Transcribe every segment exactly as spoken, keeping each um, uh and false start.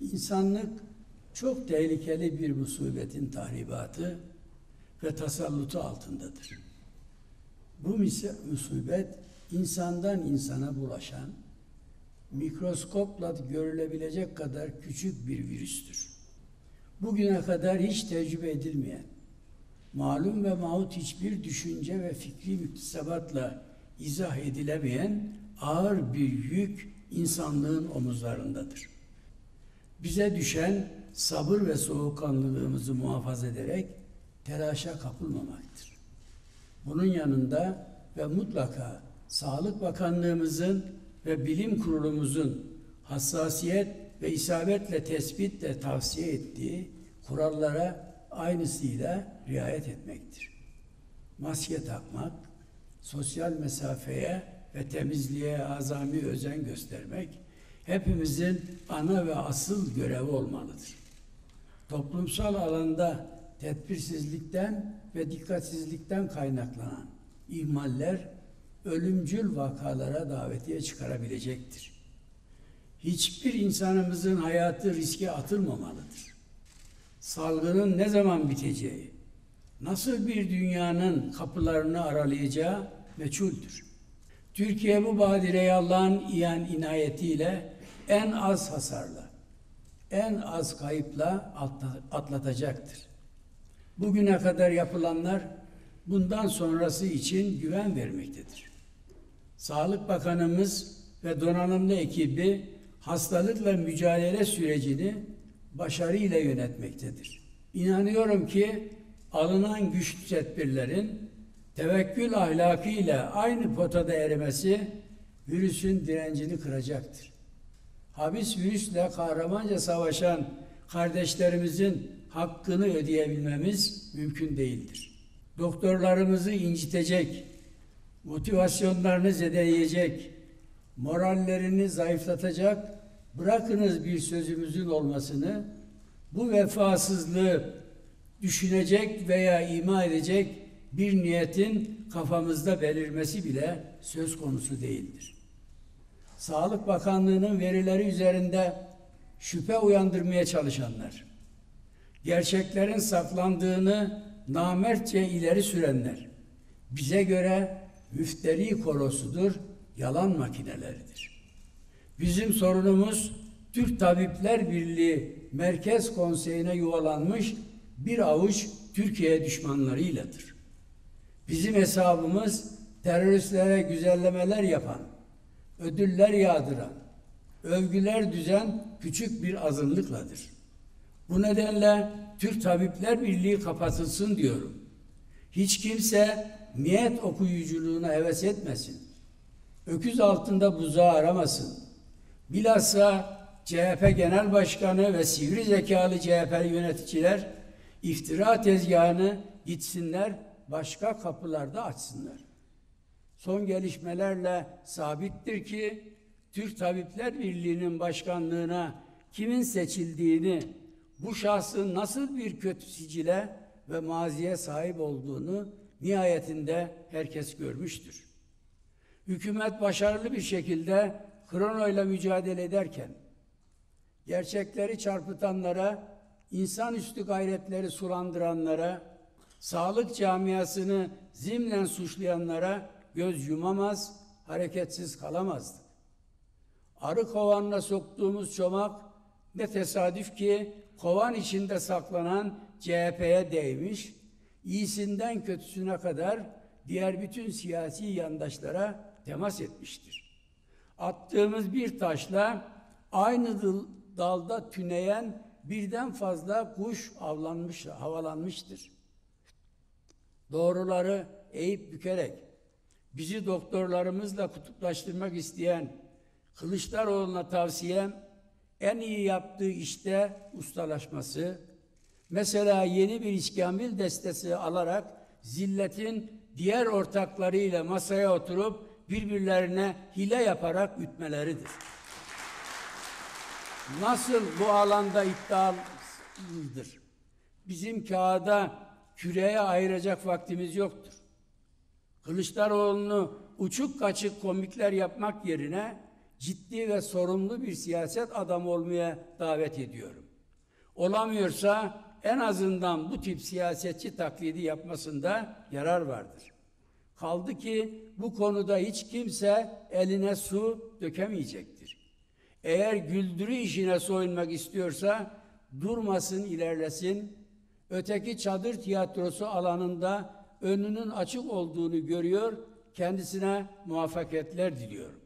İnsanlık çok tehlikeli bir musibetin tahribatı ve tasallutu altındadır. Bu musibet insandan insana bulaşan, mikroskopla görülebilecek kadar küçük bir virüstür. Bugüne kadar hiç tecrübe edilmeyen, malum ve mahut hiçbir düşünce ve fikri müktesebatla izah edilemeyen ağır bir yük insanlığın omuzlarındadır. Bize düşen sabır ve soğukkanlılığımızı muhafaza ederek telaşa kapılmamaktır. Bunun yanında ve mutlaka Sağlık Bakanlığımızın ve Bilim Kurulumuzun hassasiyet ve isabetle tespitle tavsiye ettiği kurallara aynısıyla riayet etmektir. Maske takmak, sosyal mesafeye ve temizliğe azami özen göstermek hepimizin ana ve asıl görevi olmalıdır. Toplumsal alanda tedbirsizlikten ve dikkatsizlikten kaynaklanan ihmaller ölümcül vakalara davetiye çıkarabilecektir. Hiçbir insanımızın hayatı riske atılmamalıdır. Salgının ne zaman biteceği, nasıl bir dünyanın kapılarını aralayacağı meçhuldür. Türkiye bu badireyi Allah'ın iyan inayetiyle en az hasarla, en az kayıpla atlatacaktır. Bugüne kadar yapılanlar bundan sonrası için güven vermektedir. Sağlık Bakanımız ve donanımlı ekibi hastalıkla mücadele sürecini başarıyla yönetmektedir. İnanıyorum ki alınan güçlü tedbirlerin tevekkül ahlakıyla aynı potada erimesi virüsün direncini kıracaktır. Habis virüsle kahramanca savaşan kardeşlerimizin hakkını ödeyebilmemiz mümkün değildir. Doktorlarımızı incitecek, motivasyonlarını zedeleyecek, morallerini zayıflatacak, bırakınız bir sözümüzün olmasını, bu vefasızlığı düşünecek veya ima edecek bir niyetin kafamızda belirmesi bile söz konusu değildir. Sağlık Bakanlığı'nın verileri üzerinde şüphe uyandırmaya çalışanlar, gerçeklerin saklandığını namertçe ileri sürenler, bize göre müfteri korosudur, yalan makineleridir. Bizim sorunumuz Türk Tabipler Birliği Merkez Konseyi'ne yuvalanmış bir avuç Türkiye düşmanlarıyladır. Bizim hesabımız teröristlere güzellemeler yapan, ödüller yağdıran, övgüler düzen küçük bir azınlıkladır. Bu nedenle Türk Tabipler Birliği kapatılsın diyorum. Hiç kimse niyet okuyuculuğuna heves etmesin. Öküz altında buzağı aramasın. Bilhassa C H P Genel Başkanı ve sivri zekalı C H P'li yöneticiler iftira tezgahını gitsinler, başka kapılarda açsınlar. Son gelişmelerle sabittir ki Türk Tabipler Birliği'nin başkanlığına kimin seçildiğini, bu şahsın nasıl bir kötü sicile ve maziye sahip olduğunu nihayetinde herkes görmüştür. Hükümet başarılı bir şekilde kronoyla mücadele ederken, gerçekleri çarpıtanlara, insanüstü gayretleri sulandıranlara, sağlık camiasını zimnen suçlayanlara göz yumamaz, hareketsiz kalamazdık. Arı kovanına soktuğumuz çomak ne tesadüf ki kovan içinde saklanan C H P'ye değmiş, iyisinden kötüsüne kadar diğer bütün siyasi yandaşlara temas etmiştir. Attığımız bir taşla aynı dalda tüneyen birden fazla kuş avlanmış, havalanmıştır. Doğruları eğip bükerek bizi doktorlarımızla kutuplaştırmak isteyen Kılıçdaroğlu'na tavsiyem en iyi yaptığı işte ustalaşması, mesela yeni bir iskambil destesi alarak zilletin diğer ortaklarıyla masaya oturup birbirlerine hile yaparak ütmeleridir. Nasıl bu alanda iddialıdır? Bizim kağıda, küreye ayıracak vaktimiz yoktur. Kılıçdaroğlu'nu uçuk kaçık komikler yapmak yerine ciddi ve sorumlu bir siyaset adamı olmaya davet ediyorum. Olamıyorsa en azından bu tip siyasetçi taklidi yapmasında yarar vardır. Kaldı ki bu konuda hiç kimse eline su dökemeyecektir. Eğer güldürü işine soyunmak istiyorsa durmasın, ilerlesin. Öteki çadır tiyatrosu alanında önünün açık olduğunu görüyor, kendisine muvaffakiyetler diliyorum.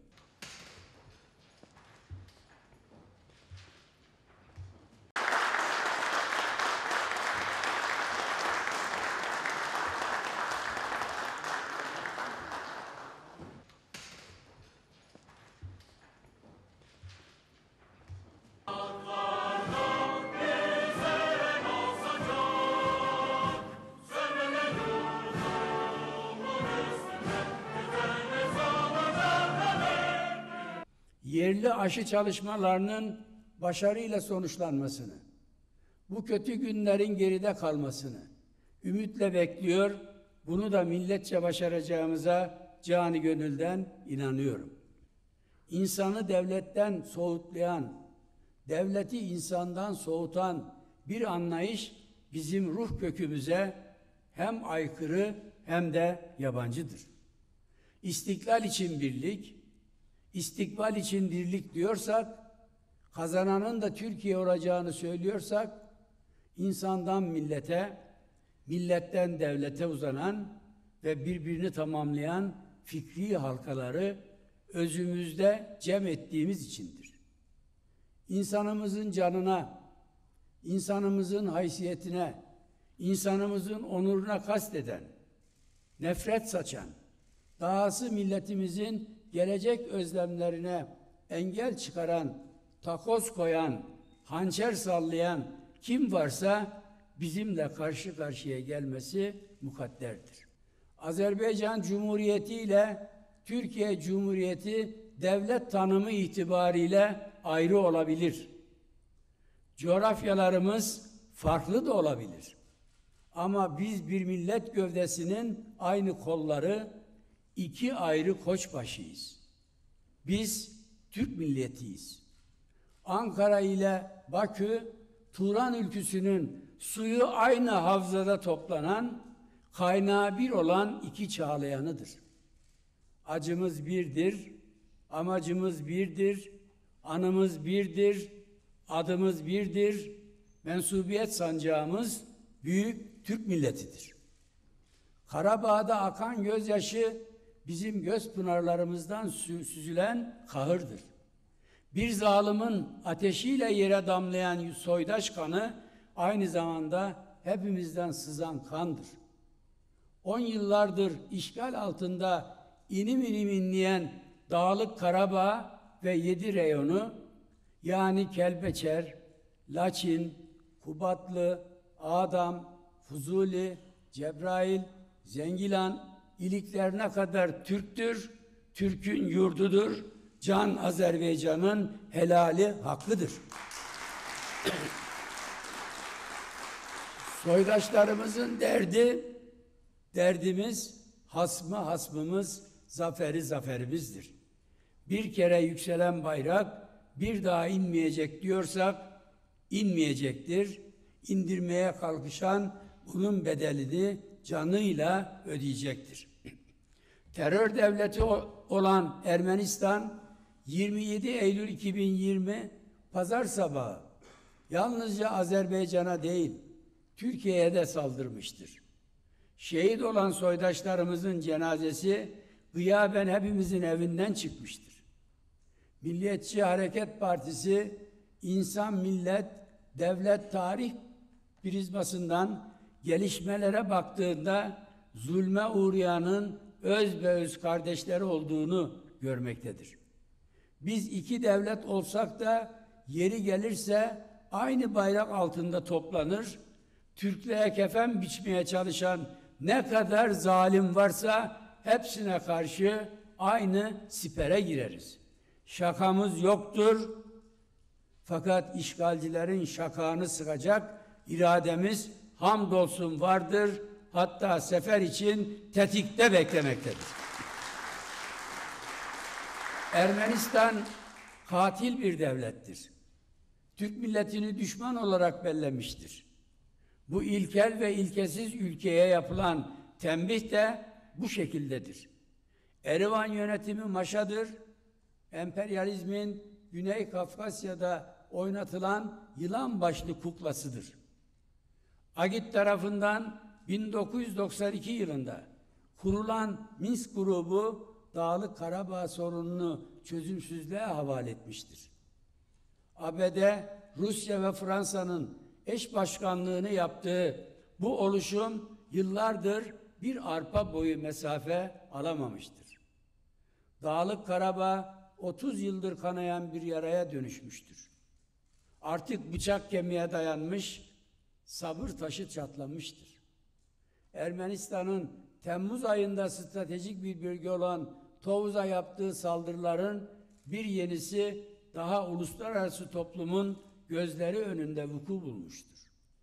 Yerli aşı çalışmalarının başarıyla sonuçlanmasını, bu kötü günlerin geride kalmasını ümitle bekliyor, bunu da milletçe başaracağımıza canı gönülden inanıyorum. İnsanı devletten soğutlayan, devleti insandan soğutan bir anlayış bizim ruh kökümüze hem aykırı hem de yabancıdır. İstiklal için birlik, İstikbal için birlik diyorsak, kazananın da Türkiye olacağını söylüyorsak, insandan millete, milletten devlete uzanan ve birbirini tamamlayan fikri halkaları özümüzde cem ettiğimiz içindir. İnsanımızın canına, insanımızın haysiyetine, insanımızın onuruna kasteden, nefret saçan, dahası milletimizin gelecek özlemlerine engel çıkaran, takoz koyan, hançer sallayan kim varsa bizimle karşı karşıya gelmesi mukadderdir. Azerbaycan Cumhuriyeti ile Türkiye Cumhuriyeti devlet tanımı itibariyle ayrı olabilir. Coğrafyalarımız farklı da olabilir. Ama biz bir millet gövdesinin aynı kolları, İki ayrı koçbaşıyız. Biz Türk milletiyiz. Ankara ile Bakü, Turan ülküsünün suyu aynı havzada toplanan, kaynağı bir olan iki çağlayanıdır. Acımız birdir, amacımız birdir, anımız birdir, adımız birdir, mensubiyet sancağımız büyük Türk milletidir. Karabağ'da akan gözyaşı, bizim göz pınarlarımızdan süzülen kahırdır. Bir zalimin ateşiyle yere damlayan soydaş kanı aynı zamanda hepimizden sızan kandır. On yıllardır işgal altında inim inim inleyen Dağlık Karabağ ve yedi reyonu, yani Kelbeçer, Laçin, Kubatlı, Adam, Fuzuli, Cebrail, Zengilan iliklerine kadar Türktür, Türk'ün yurdudur, can Azerbaycan'ın helali hakkıdır. Soydaşlarımızın derdi, derdimiz, hasmı hasmımız, zaferi zaferimizdir. Bir kere yükselen bayrak bir daha inmeyecek diyorsak inmeyecektir. İndirmeye kalkışan bunun bedelini canıyla ödeyecektir. Terör devleti olan Ermenistan yirmi yedi Eylül iki bin yirmi Pazar sabahı yalnızca Azerbaycan'a değil Türkiye'ye de saldırmıştır. Şehit olan soydaşlarımızın cenazesi gıyaben hepimizin evinden çıkmıştır. Milliyetçi Hareket Partisi insan, millet, devlet, tarih prizmasından gelişmelere baktığında zulme uğrayanın öz ve öz kardeşleri olduğunu görmektedir. Biz iki devlet olsak da yeri gelirse aynı bayrak altında toplanır, Türklüğe kefen biçmeye çalışan ne kadar zalim varsa hepsine karşı aynı sipere gireriz. Şakamız yoktur, fakat işgalcilerin şakağını sıkacak irademiz hamdolsun vardır, hatta sefer için tetikte beklemektedir. Ermenistan katil bir devlettir. Türk milletini düşman olarak bellemiştir. Bu ilkel ve ilkesiz ülkeye yapılan tembih de bu şekildedir. Erivan yönetimi maşadır, emperyalizmin Güney Kafkasya'da oynatılan yılan başlı kuklasıdır. Agit tarafından bin dokuz yüz doksan iki yılında kurulan Minsk grubu Dağlık Karabağ sorununu çözümsüzlüğe havale etmiştir. A B D, Rusya ve Fransa'nın eş başkanlığını yaptığı bu oluşum yıllardır bir arpa boyu mesafe alamamıştır. Dağlık Karabağ otuz yıldır kanayan bir yaraya dönüşmüştür. Artık bıçak kemiğe dayanmış, sabır taşı çatlamıştır. Ermenistan'ın Temmuz ayında stratejik bir bölge olan Tovuz'a yaptığı saldırıların bir yenisi daha uluslararası toplumun gözleri önünde vuku bulmuştur.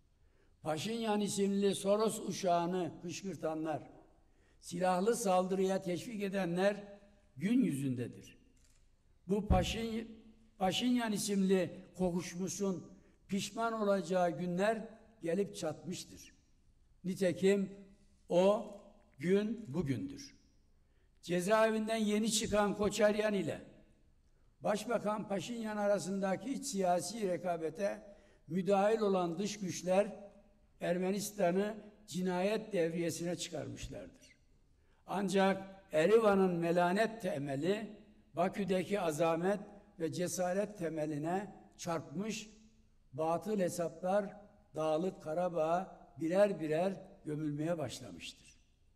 Paşinyan isimli Soros uşağını kışkırtanlar, silahlı saldırıya teşvik edenler gün yüzündedir. Bu Paşin, Paşinyan isimli kokuşmuşun pişman olacağı günler gelip çatmıştır. Nitekim o gün bugündür. Cezaevinden yeni çıkan Koçaryan ile Başbakan Paşinyan arasındaki iç siyasi rekabete müdahil olan dış güçler Ermenistan'ı cinayet devriyesine çıkarmışlardır. Ancak Erivan'ın melanet temeli Bakü'deki azamet ve cesaret temeline çarpmış, batıl hesaplar Dağlık Karabağ'a birer birer gömülmeye başlamıştır.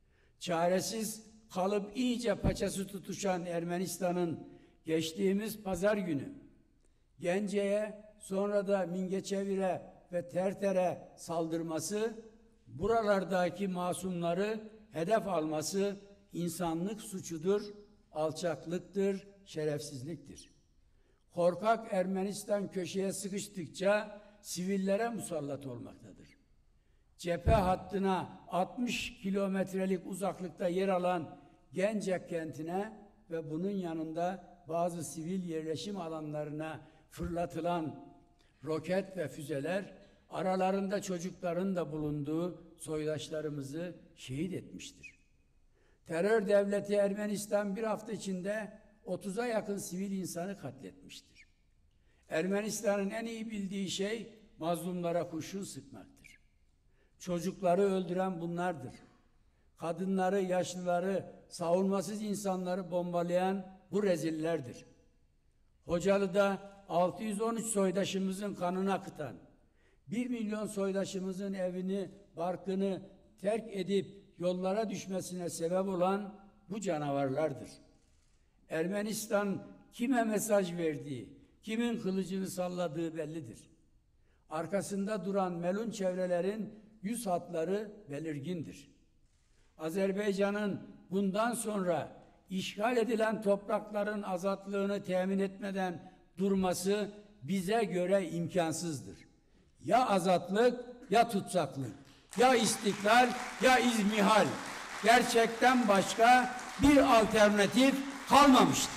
Çaresiz kalıp iyice paçası tutuşan Ermenistan'ın geçtiğimiz pazar günü Gence'ye, sonra da Mingeçevir'e ve Terter'e saldırması, buralardaki masumları hedef alması insanlık suçudur, alçaklıktır, şerefsizliktir. Korkak Ermenistan köşeye sıkıştıkça sivillere musallat olmaktadır. Cephe hattına altmış kilometrelik uzaklıkta yer alan Gence kentine ve bunun yanında bazı sivil yerleşim alanlarına fırlatılan roket ve füzeler aralarında çocukların da bulunduğu soydaşlarımızı şehit etmiştir. Terör devleti Ermenistan bir hafta içinde otuza yakın sivil insanı katletmiştir. Ermenistan'ın en iyi bildiği şey mazlumlara kurşun sıkmaktır. Çocukları öldüren bunlardır. Kadınları, yaşlıları, savunmasız insanları bombalayan bu rezillerdir. Hocalı'da altı yüz on üç soydaşımızın kanını akıtan, bir milyon soydaşımızın evini, barkını terk edip yollara düşmesine sebep olan bu canavarlardır. Ermenistan kime mesaj verdiği, kimin kılıcını salladığı bellidir. Arkasında duran melun çevrelerin yüz hatları belirgindir. Azerbaycan'ın bundan sonra işgal edilen toprakların azatlığını temin etmeden durması bize göre imkansızdır. Ya azatlık ya tutsaklık, ya istiklal ya izmihal. Gerçekten başka bir alternatif kalmamıştır.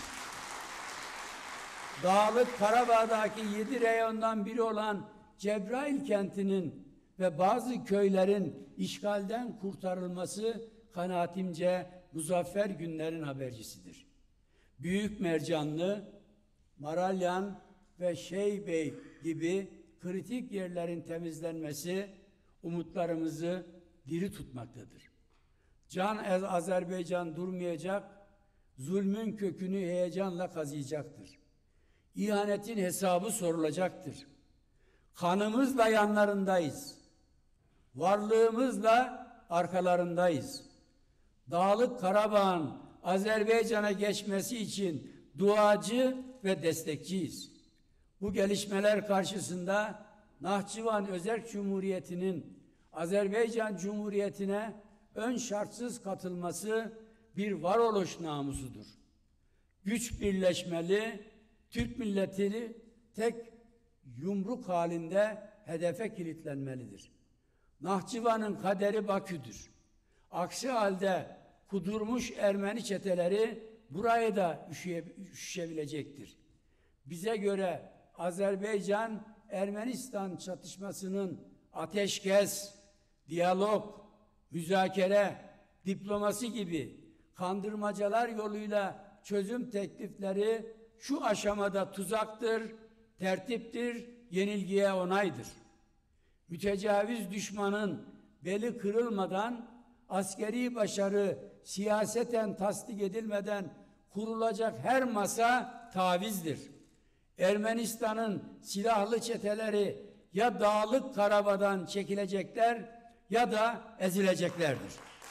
Dağlık Karabağ'daki yedi reyondan biri olan Cebrail kentinin ve bazı köylerin işgalden kurtarılması kanaatimce muzaffer günlerin habercisidir. Büyük Mercanlı, Maralyan ve Şeybey gibi kritik yerlerin temizlenmesi umutlarımızı diri tutmaktadır. Can Azerbaycan durmayacak, zulmün kökünü heyecanla kazıyacaktır. İhanetin hesabı sorulacaktır. Kanımızla yanlarındayız. Varlığımızla arkalarındayız. Dağlık Karabağ'ın Azerbaycan'a geçmesi için duacı ve destekçiyiz. Bu gelişmeler karşısında Nahçıvan Özerk Cumhuriyeti'nin Azerbaycan Cumhuriyeti'ne ön şartsız katılması bir varoluş namusudur. Güç birleşmeli, Türk milletini tek yumruk halinde hedefe kilitlenmelidir. Nahçıvan'ın kaderi Bakü'dür. Aksi halde kudurmuş Ermeni çeteleri burayı da üşüye, üşüşebilecektir. Bize göre Azerbaycan-Ermenistan çatışmasının ateşkes, diyalog, müzakere, diplomasi gibi kandırmacalar yoluyla çözüm teklifleri şu aşamada tuzaktır, tertiptir, yenilgiye onaydır. Mütecaviz düşmanın beli kırılmadan, askeri başarı siyaseten tasdik edilmeden kurulacak her masa tavizdir. Ermenistan'ın silahlı çeteleri ya Dağlık Karabağ'dan çekilecekler ya da ezileceklerdir.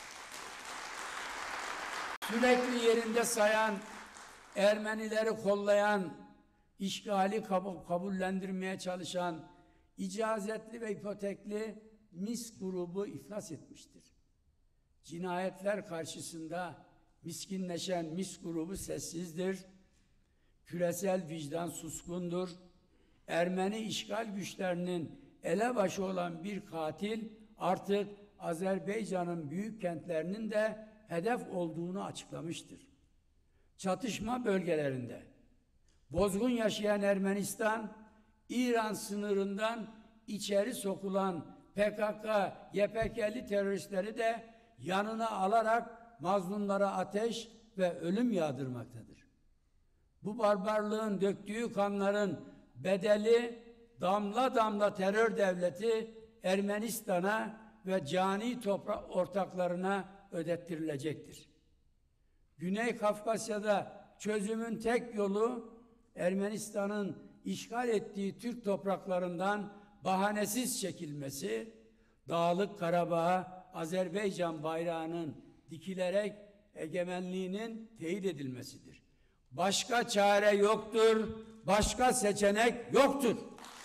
Sürekli yerinde sayan, Ermenileri kollayan, işgali kabullendirmeye çalışan, icazetli ve ipotekli mis grubu iflas etmiştir. Cinayetler karşısında miskinleşen mis grubu sessizdir. Küresel vicdan suskundur. Ermeni işgal güçlerinin elebaşı olan bir katil artık Azerbaycan'ın büyük kentlerinin de hedef olduğunu açıklamıştır. Çatışma bölgelerinde bozgun yaşayan Ermenistan, İran sınırından içeri sokulan P K K Y P G'li teröristleri de yanına alarak mazlumlara ateş ve ölüm yağdırmaktadır. Bu barbarlığın döktüğü kanların bedeli damla damla terör devleti Ermenistan'a ve cani toprak ortaklarına ödettirilecektir. Güney Kafkasya'da çözümün tek yolu Ermenistan'ın işgal ettiği Türk topraklarından bahanesiz çekilmesi, Dağlık Karabağ'a Azerbaycan bayrağının dikilerek egemenliğinin teyit edilmesidir. Başka çare yoktur, başka seçenek yoktur.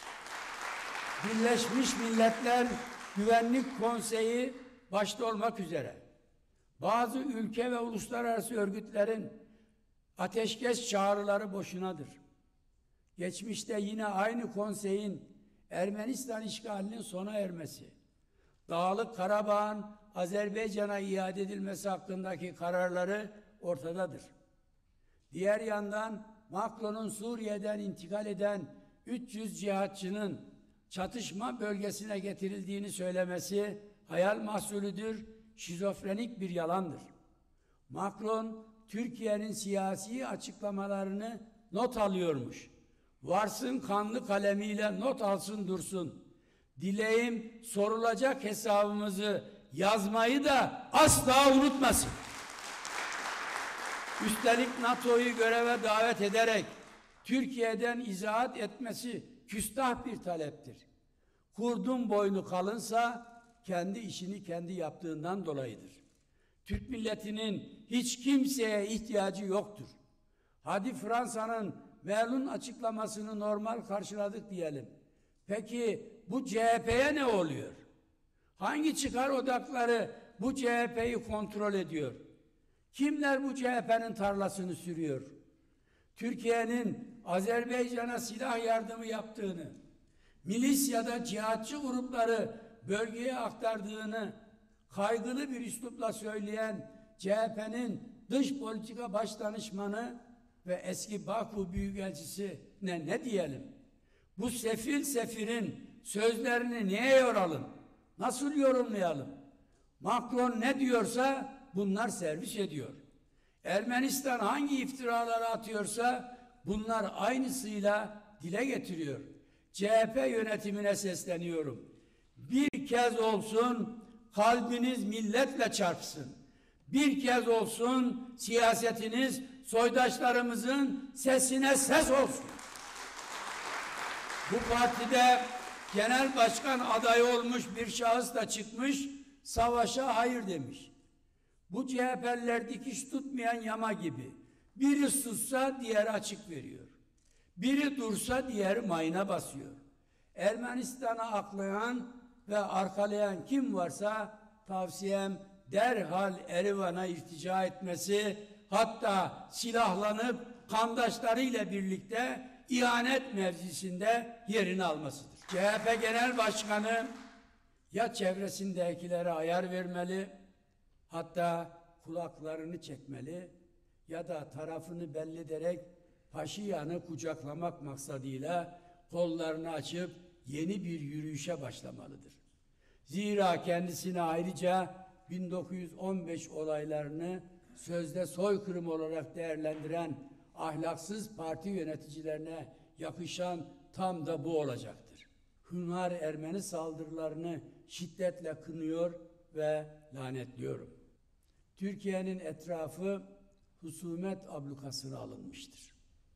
Birleşmiş Milletler Güvenlik Konseyi başta olmak üzere bazı ülke ve uluslararası örgütlerin ateşkes çağrıları boşunadır. Geçmişte yine aynı konseyin Ermenistan işgalinin sona ermesi, Dağlık Karabağ'ın Azerbaycan'a iade edilmesi hakkındaki kararları ortadadır. Diğer yandan Macron'un Suriye'den intikal eden üç yüz cihatçının çatışma bölgesine getirildiğini söylemesi hayal mahsulüdür, şizofrenik bir yalandır. Macron, Türkiye'nin siyasi açıklamalarını not alıyormuş. Varsın kanlı kalemiyle not alsın dursun. Dileğim sorulacak hesabımızı yazmayı da asla unutmasın. Üstelik NATO'yu göreve davet ederek Türkiye'den izahat etmesi küstah bir taleptir. Kurdun boynu kalınsa kendi işini kendi yaptığından dolayıdır. Türk milletinin hiç kimseye ihtiyacı yoktur. Hadi Fransa'nın Merl'ün açıklamasını normal karşıladık diyelim. Peki bu C H P'ye ne oluyor? Hangi çıkar odakları bu C H P'yi kontrol ediyor? Kimler bu C H P'nin tarlasını sürüyor? Türkiye'nin Azerbaycan'a silah yardımı yaptığını, milis ya da cihatçı grupları bölgeye aktardığını kaygılı bir üslupla söyleyen C H P'nin dış politika başdanışmanı ve eski Baku Büyükelçisi ne ne diyelim? Bu sefil sefirin sözlerini niye yoralım? Nasıl yorumlayalım? Macron ne diyorsa bunlar servis ediyor. Ermenistan hangi iftiraları atıyorsa bunlar aynısıyla dile getiriyor. C H P yönetimine sesleniyorum. Bir kez olsun kalbiniz milletle çarpsın. Bir kez olsun siyasetiniz soydaşlarımızın sesine ses olsun. Bu partide genel başkan adayı olmuş bir şahıs da çıkmış, savaşa hayır demiş. Bu C H P'liler dikiş tutmayan yama gibi. Biri sussa diğeri açık veriyor. Biri dursa diğeri mayına basıyor. Ermenistan'a aklayan ve arkalayan kim varsa tavsiyem derhal Erivan'a irtica etmesi, hatta silahlanıp kandaşlarıyla birlikte ihanet mevzisinde yerini almasıdır. C H P Genel Başkanı ya çevresindekilere ayar vermeli, hatta kulaklarını çekmeli ya da tarafını belli ederek Paşinyan'ı kucaklamak maksadıyla kollarını açıp yeni bir yürüyüşe başlamalıdır. Zira kendisini ayrıca bin dokuz yüz on beş olaylarını sözde soykırım olarak değerlendiren ahlaksız parti yöneticilerine yakışan tam da bu olacaktır. Hünhar Ermeni saldırılarını şiddetle kınıyor ve lanetliyorum. Türkiye'nin etrafı husumet ablukasına alınmıştır.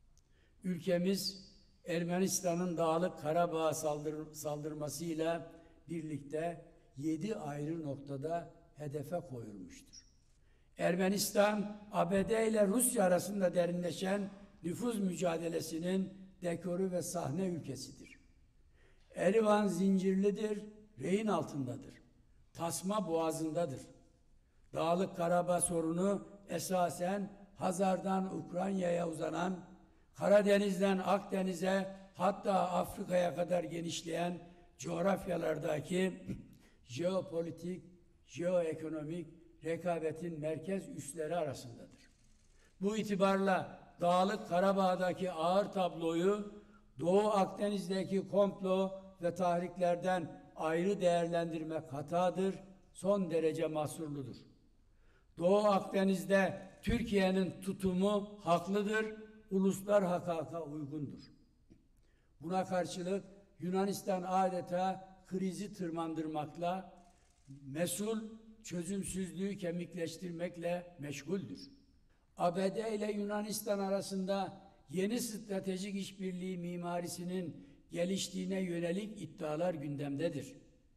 Ülkemiz Ermenistan'ın Dağlık Karabağ saldır, saldırmasıyla birlikte yedi ayrı noktada hedefe koyulmuştur. Ermenistan, A B D ile Rusya arasında derinleşen nüfuz mücadelesinin dekoru ve sahne ülkesidir. Erivan zincirlidir, rehin altındadır. Tasma boğazındadır. Dağlık Karabağ sorunu esasen Hazar'dan Ukrayna'ya uzanan, Karadeniz'den Akdeniz'e hatta Afrika'ya kadar genişleyen coğrafyalardaki jeopolitik, jeoekonomik rekabetin merkez üsleri arasındadır. Bu itibarla Dağlık Karabağ'daki ağır tabloyu Doğu Akdeniz'deki komplo ve tahriklerden ayrı değerlendirmek hatadır, son derece mahsurludur. Doğu Akdeniz'de Türkiye'nin tutumu haklıdır, uluslar hakaka uygundur. Buna karşılık Yunanistan adeta krizi tırmandırmakla, mesul çözümsüzlüğü kemikleştirmekle meşguldür. A B D ile Yunanistan arasında yeni stratejik işbirliği mimarisinin geliştiğine yönelik iddialar gündemdedir.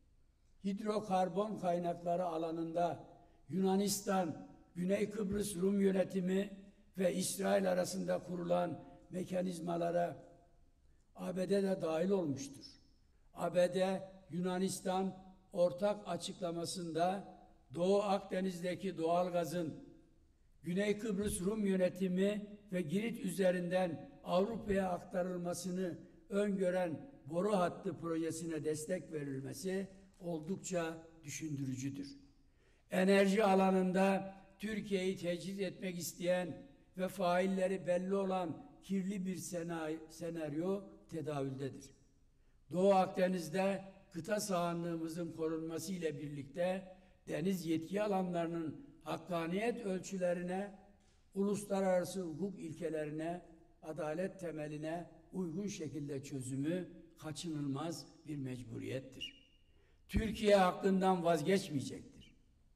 Hidrokarbon kaynakları alanında Yunanistan, Güney Kıbrıs Rum yönetimi ve İsrail arasında kurulan mekanizmalara A B D de dahil olmuştur. A B D, Yunanistan ortak açıklamasında Doğu Akdeniz'deki doğalgazın Güney Kıbrıs Rum yönetimi ve Girit üzerinden Avrupa'ya aktarılmasını öngören boru hattı projesine destek verilmesi oldukça düşündürücüdür. Enerji alanında Türkiye'yi tecrit etmek isteyen ve failleri belli olan kirli bir senaryo tedavüldedir. Doğu Akdeniz'de kıta sahanlığımızın korunması ile birlikte deniz yetki alanlarının hakkaniyet ölçülerine, uluslararası hukuk ilkelerine, adalet temeline uygun şekilde çözümü kaçınılmaz bir mecburiyettir. Türkiye hakkından vazgeçmeyecektir.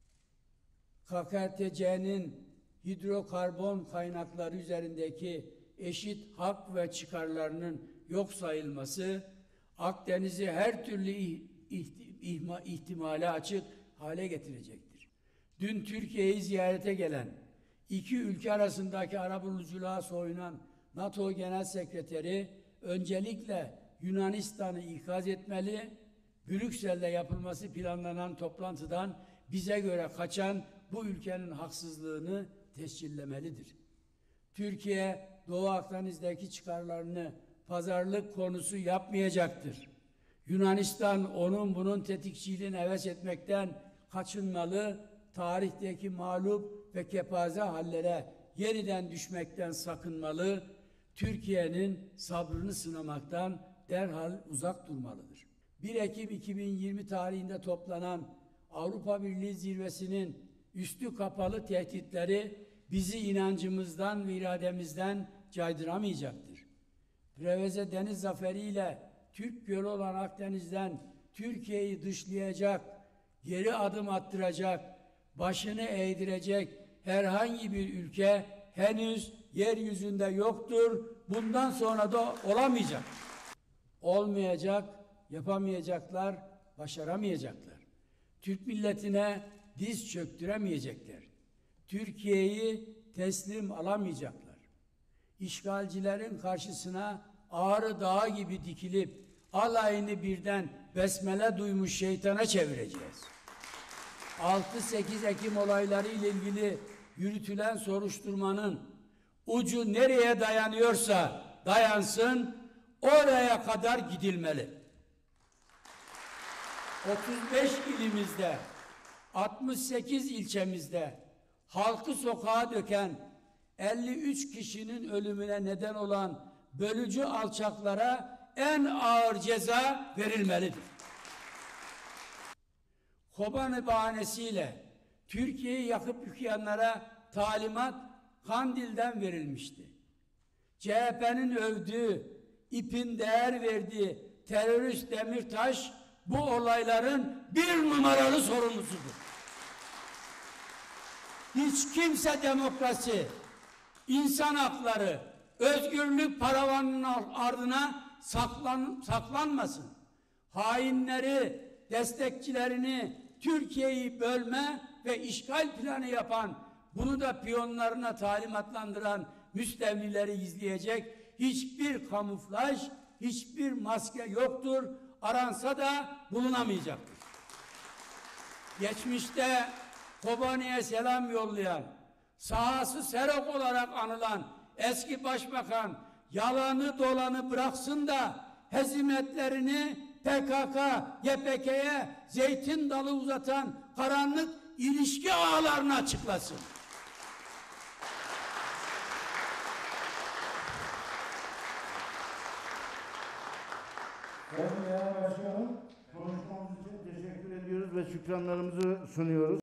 K K T C'nin hidrokarbon kaynakları üzerindeki eşit hak ve çıkarlarının yok sayılması, Akdeniz'i her türlü ihtima, ihtimale açık hale getirecektir. Dün Türkiye'yi ziyarete gelen, iki ülke arasındaki arabuluculuğa soyunan NATO Genel Sekreteri öncelikle Yunanistan'ı ikaz etmeli, Brüksel'de yapılması planlanan toplantıdan bize göre kaçan bu ülkenin haksızlığını tescillemelidir. Türkiye, Doğu Akdeniz'deki çıkarlarını pazarlık konusu yapmayacaktır. Yunanistan onun bunun tetikçiliğini heves etmekten kaçınmalı, tarihteki mağlup ve kepaze hallere yeniden düşmekten sakınmalı, Türkiye'nin sabrını sınamaktan derhal uzak durmalıdır. bir Ekim iki bin yirmi tarihinde toplanan Avrupa Birliği Zirvesi'nin üstü kapalı tehditleri bizi inancımızdan ve irademizden caydıramayacaktır. Preveze deniz zaferiyle Türk Gölü olan Akdeniz'den Türkiye'yi dışlayacak, geri adım attıracak, başını eğdirecek herhangi bir ülke henüz yeryüzünde yoktur. Bundan sonra da olamayacak. Olmayacak, yapamayacaklar, başaramayacaklar. Türk milletine diz çöktüremeyecekler. Türkiye'yi teslim alamayacaklar. İşgalcilerin karşısına Ağrı Dağı gibi dikilip alayını birden besmele duymuş şeytana çevireceğiz. altı sekiz Ekim olayları ile ilgili yürütülen soruşturmanın ucu nereye dayanıyorsa dayansın, oraya kadar gidilmeli. otuz beş ilimizde, altmış sekiz ilçemizde halkı sokağa döken elli üç kişinin ölümüne neden olan bölücü alçaklara en ağır ceza verilmelidir. Kobani bahanesiyle Türkiye'yi yakıp yıkayanlara talimat Kandil'den verilmişti. C H P'nin övdüğü, İP'in değer verdiği terörist Demirtaş bu olayların bir numaralı sorumlusudur. Hiç kimse demokrasi, insan hakları, özgürlük paravanının ardına saklan, saklanmasın. Hainleri, destekçilerini, Türkiye'yi bölme ve işgal planı yapan, bunu da piyonlarına talimatlandıran müstevlileri izleyecek hiçbir kamuflaj, hiçbir maske yoktur. Aransa da bulunamayacaktır. Geçmişte Kobani'ye selam yollayan, sahası Serok olarak anılan eski başbakan yalanı dolanı bıraksın da hezimetlerini P K K, Y P G'ye zeytin dalı uzatan karanlık ilişki ağlarını açıklasın. Sayın Genel Başkanım, konuşmamız için teşekkür ediyoruz ve şükranlarımızı sunuyoruz.